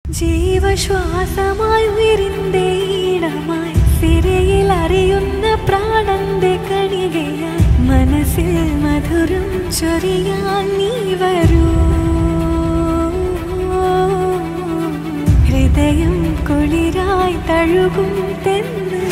ജീവശ്വാസമായി ഉയരിന്റെ ഈണമായി സിരയിൽ അറിയുന്ന പ്രാണന്റെ കണികയായി മനസ്സിൽ മധുരം ചൊരിയാൻ നീ വരൂ. ഹൃദയം കുളിരായി തഴുകും തെന്ന്